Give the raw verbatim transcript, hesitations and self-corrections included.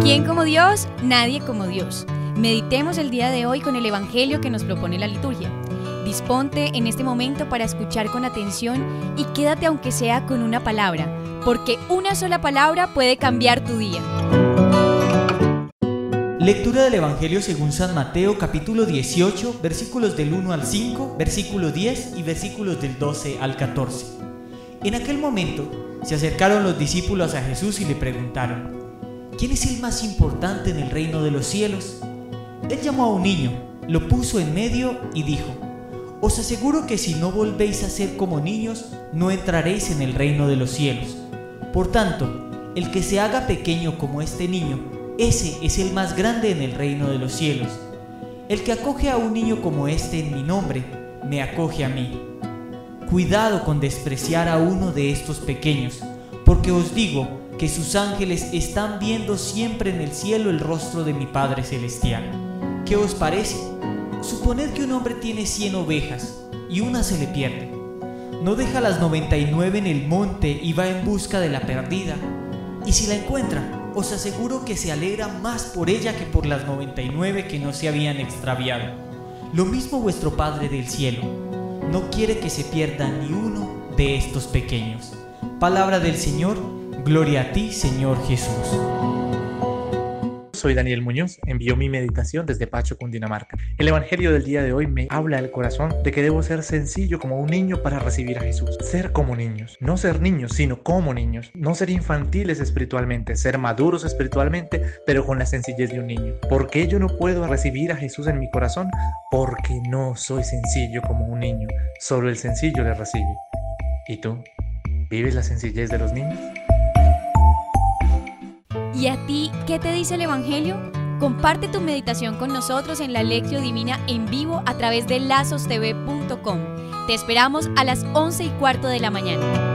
¿Quién como Dios? Nadie como Dios. Meditemos el día de hoy con el Evangelio que nos propone la liturgia. Disponte en este momento para escuchar con atención y quédate aunque sea con una palabra, porque una sola palabra puede cambiar tu día. Lectura del Evangelio según San Mateo, capítulo dieciocho, versículos del uno al cinco, versículo diez y versículos del doce al catorce. En aquel momento se acercaron los discípulos a Jesús y le preguntaron: ¿quién es el más importante en el reino de los cielos? Él llamó a un niño, lo puso en medio y dijo: os aseguro que si no volvéis a ser como niños, no entraréis en el reino de los cielos. Por tanto, el que se haga pequeño como este niño, ese es el más grande en el reino de los cielos. El que acoge a un niño como este en mi nombre, me acoge a mí. Cuidado con despreciar a uno de estos pequeños, porque os digo que sus ángeles están viendo siempre en el cielo el rostro de mi Padre Celestial. ¿Qué os parece? Suponed que un hombre tiene cien ovejas y una se le pierde. ¿No deja las noventa y nueve en el monte y va en busca de la perdida? Y si la encuentra, os aseguro que se alegra más por ella que por las noventa y nueve que no se habían extraviado. Lo mismo vuestro Padre del cielo. No quiere que se pierda ni uno de estos pequeños. Palabra del Señor. Gloria a ti, Señor Jesús. Soy Daniel Muñoz, envío mi meditación desde Pacho, Cundinamarca. El Evangelio del día de hoy me habla al corazón de que debo ser sencillo como un niño para recibir a Jesús. Ser como niños, no ser niños, sino como niños. No ser infantiles espiritualmente, ser maduros espiritualmente, pero con la sencillez de un niño. ¿Por qué yo no puedo recibir a Jesús en mi corazón? Porque no soy sencillo como un niño. Solo el sencillo le recibe. ¿Y tú? ¿Vives la sencillez de los niños? ¿Y a ti qué te dice el Evangelio? Comparte tu meditación con nosotros en la Lectio Divina en vivo a través de lazos t v punto com. Te esperamos a las once y cuarto de la mañana.